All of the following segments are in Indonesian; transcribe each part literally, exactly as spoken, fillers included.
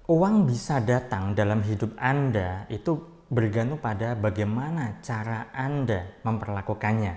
Uang bisa datang dalam hidup Anda itu bergantung pada bagaimana cara Anda memperlakukannya.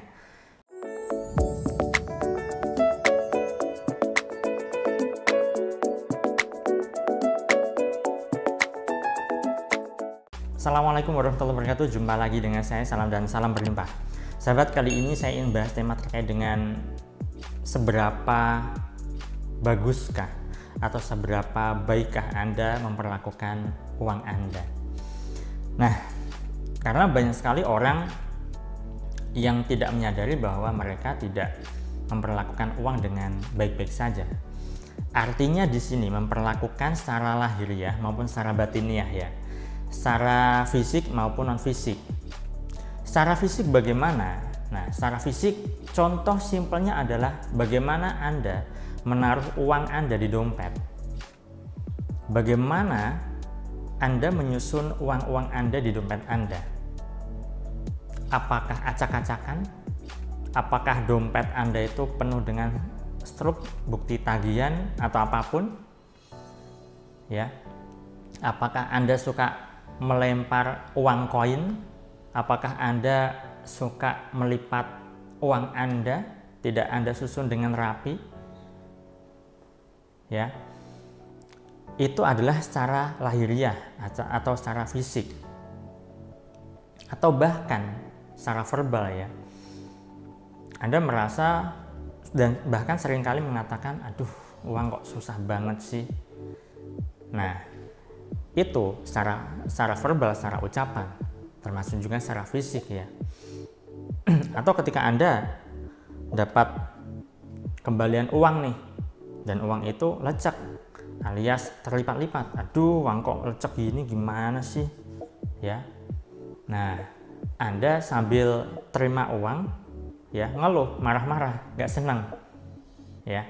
Assalamualaikum warahmatullahi wabarakatuh. Jumpa lagi dengan saya, salam dan salam berlimpah. Sahabat, kali ini saya ingin bahas tema terkait dengan seberapa baguskah atau seberapa baikkah Anda memperlakukan uang Anda. Nah, karena banyak sekali orang yang tidak menyadari bahwa mereka tidak memperlakukan uang dengan baik-baik saja. Artinya di sini memperlakukan secara lahiriah maupun secara batiniah ya. Secara fisik maupun non fisik. Secara fisik bagaimana? Nah, secara fisik contoh simpelnya adalah bagaimana Anda menaruh uang Anda di dompet. Bagaimana Anda menyusun uang-uang Anda di dompet Anda? Apakah acak-acakan? Apakah dompet Anda itu penuh dengan struk, bukti tagihan atau apapun? Ya. Apakah Anda suka melempar uang koin? Apakah Anda suka melipat uang Anda, tidak Anda susun dengan rapi? Ya, itu adalah secara lahiriah atau secara fisik, atau bahkan secara verbal ya. Anda merasa dan bahkan seringkali mengatakan, aduh uang kok susah banget sih. Nah, itu secara secara verbal, secara ucapan, termasuk juga secara fisik ya. Atau ketika Anda dapat kembalian uang nih, dan uang itu lecek alias terlipat-lipat. Aduh, uang kok lecek gini, gimana sih? Ya. Nah, Anda sambil terima uang ya ngeluh, marah-marah, gak senang. Ya.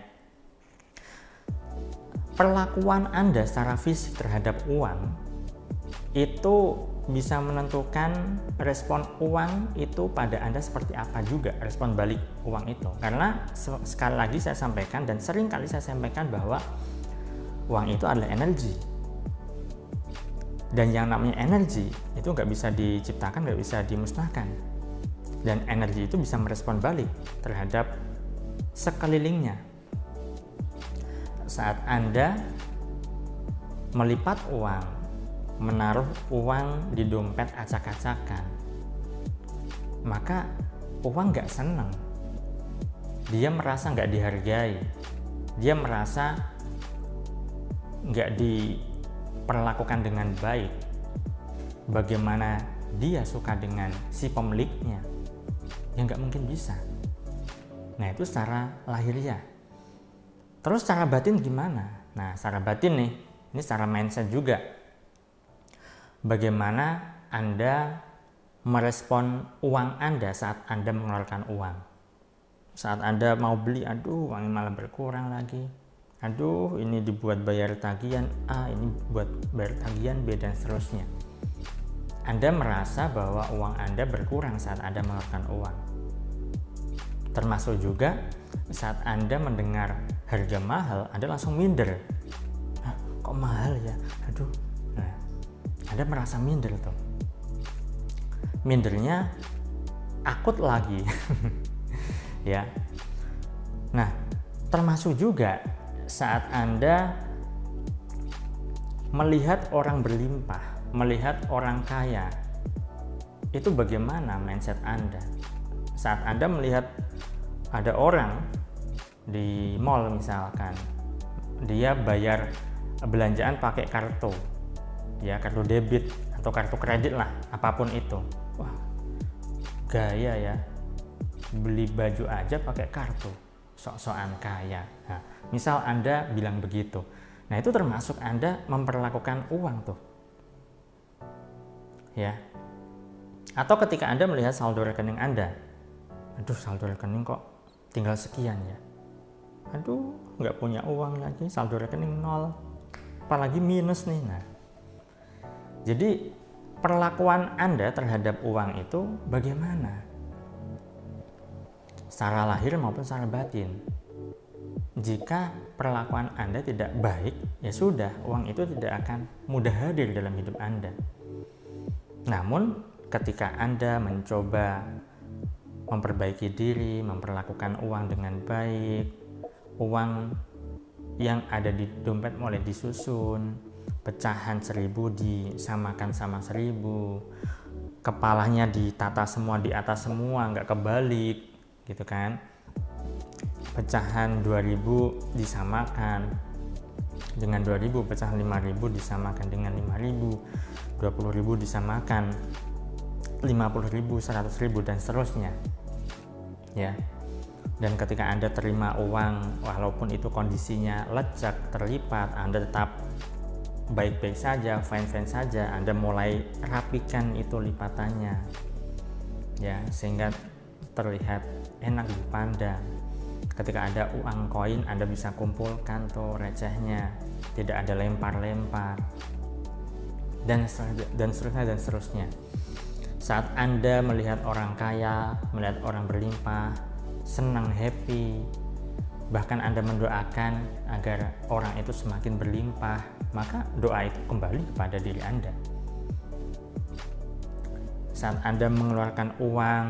Perlakuan Anda secara fisik terhadap uang itu bisa menentukan respon uang itu pada Anda seperti apa juga, respon balik uang itu. Karena sekali lagi saya sampaikan dan sering kali saya sampaikan bahwa uang itu adalah energi. Dan yang namanya energi itu nggak bisa diciptakan, nggak bisa dimusnahkan. Dan energi itu bisa merespon balik terhadap sekelilingnya. Saat Anda melipat uang, menaruh uang di dompet acak-acakan, maka uang nggak senang. Dia merasa nggak dihargai, dia merasa nggak diperlakukan dengan baik. Bagaimana dia suka dengan si pemiliknya? Ya nggak mungkin bisa. Nah, itu secara lahiriah. Terus secara batin gimana? Nah, secara batin nih, ini secara mindset juga. Bagaimana Anda merespon uang Anda saat Anda mengeluarkan uang. Saat Anda mau beli, aduh uangnya malah berkurang lagi. Aduh, ini dibuat bayar tagihan A, ini buat bayar tagihan B, dan seterusnya. Anda merasa bahwa uang Anda berkurang saat Anda mengeluarkan uang. Termasuk juga saat Anda mendengar harga mahal, Anda langsung minder. Hah, kok mahal ya? Aduh. Nah, Anda merasa minder tuh. Mindernya akut lagi. Ya. Nah, termasuk juga saat Anda melihat orang berlimpah, melihat orang kaya. Itu bagaimana mindset Anda? Saat Anda melihat ada orang di mall misalkan, dia bayar belanjaan pakai kartu. Ya, kartu debit atau kartu kredit lah, apapun itu. Wah, gaya ya, beli baju aja pakai kartu, sok-sokan kaya. Nah, misal Anda bilang begitu, nah itu termasuk Anda memperlakukan uang tuh, ya. Atau ketika Anda melihat saldo rekening Anda, aduh saldo rekening kok tinggal sekian ya, aduh nggak punya uang lagi, saldo rekening nol, apalagi minus nih. Nah, jadi perlakuan Anda terhadap uang itu bagaimana? Secara lahir maupun secara batin. Jika perlakuan Anda tidak baik, ya sudah, uang itu tidak akan mudah hadir dalam hidup Anda. Namun ketika Anda mencoba memperbaiki diri, memperlakukan uang dengan baik, uang yang ada di dompet mulai disusun, pecahan seribu disamakan sama seribu, kepalanya ditata semua di atas semua, nggak kebalik gitu kan. Pecahan dua ribu disamakan dengan dua ribu, pecahan lima ribu disamakan dengan lima ribu, dua puluh ribu disamakan lima puluh ribu, seratus ribu, dan seterusnya ya. Dan ketika Anda terima uang walaupun itu kondisinya lecek, terlipat, Anda tetap baik-baik saja, fine-fine saja, Anda mulai rapikan itu lipatannya ya, sehingga terlihat enak dipandang. Ketika ada uang koin, Anda bisa kumpulkan tuh recehnya, tidak ada lempar-lempar, dan dan seterusnya dan seterusnya. Saat Anda melihat orang kaya, melihat orang berlimpah, senang, happy, bahkan Anda mendoakan agar orang itu semakin berlimpah, maka doa itu kembali kepada diri Anda. Saat Anda mengeluarkan uang,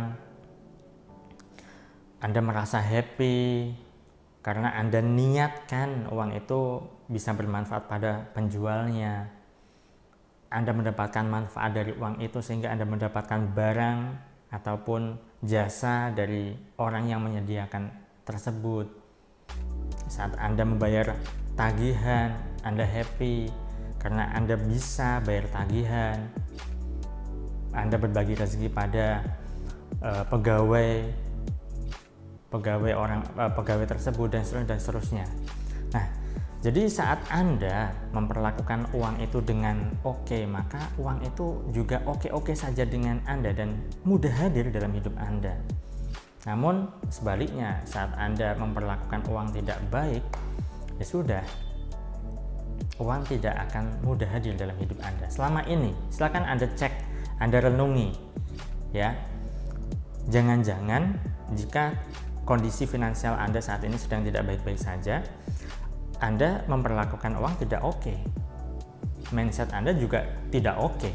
Anda merasa happy karena Anda niatkan uang itu bisa bermanfaat pada penjualnya. Anda mendapatkan manfaat dari uang itu sehingga Anda mendapatkan barang ataupun jasa dari orang yang menyediakan tersebut. Saat Anda membayar tagihan, Anda happy karena Anda bisa bayar tagihan. Anda berbagi rezeki pada uh, pegawai pegawai orang uh, pegawai tersebut, dan seterusnya dan seterusnya. Nah, jadi saat Anda memperlakukan uang itu dengan oke, okay, maka uang itu juga oke-oke saja dengan Anda dan mudah hadir dalam hidup Anda. Namun sebaliknya, saat Anda memperlakukan uang tidak baik, ya sudah, uang tidak akan mudah hadir dalam hidup Anda. Selama ini, silakan Anda cek, Anda renungi, ya. Jangan-jangan jika kondisi finansial Anda saat ini sedang tidak baik-baik saja, Anda memperlakukan uang tidak oke. Mindset Anda juga tidak oke.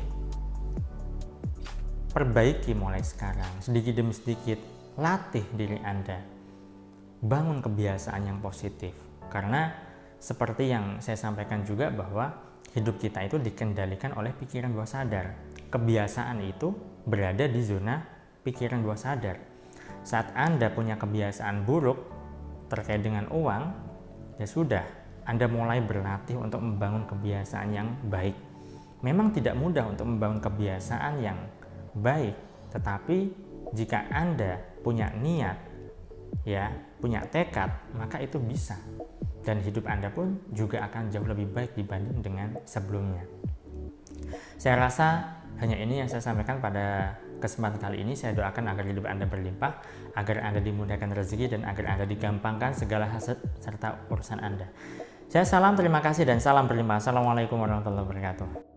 Perbaiki mulai sekarang, sedikit demi sedikit. Latih diri Anda, bangun kebiasaan yang positif, karena seperti yang saya sampaikan juga bahwa hidup kita itu dikendalikan oleh pikiran bawah sadar. Kebiasaan itu berada di zona pikiran bawah sadar. Saat Anda punya kebiasaan buruk terkait dengan uang, ya sudah, Anda mulai berlatih untuk membangun kebiasaan yang baik. Memang tidak mudah untuk membangun kebiasaan yang baik, tetapi jika Anda punya niat, ya, punya tekad, maka itu bisa. Dan hidup Anda pun juga akan jauh lebih baik dibanding dengan sebelumnya. Saya rasa hanya ini yang saya sampaikan pada kesempatan kali ini. Saya doakan agar hidup Anda berlimpah, agar Anda dimudahkan rezeki, dan agar Anda digampangkan segala hasil serta urusan Anda. Saya salam, terima kasih, dan salam berlimpah. Assalamualaikum warahmatullahi wabarakatuh.